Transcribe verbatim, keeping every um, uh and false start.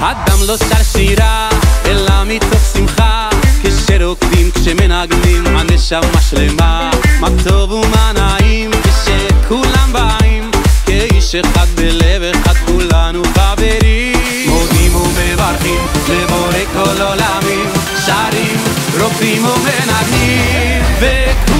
אדם לא שר שירה, אלא מתוך שמחה, כשרוקדים, כשמנגנים, הנשמה שלמה. מה טוב ומה נעים, כשכולם באים, כאיש אחד בלב אחד, כולנו חברים. מודים ומברכים, לבורא כל עולמים, שרים, רוקדים ומנגנים,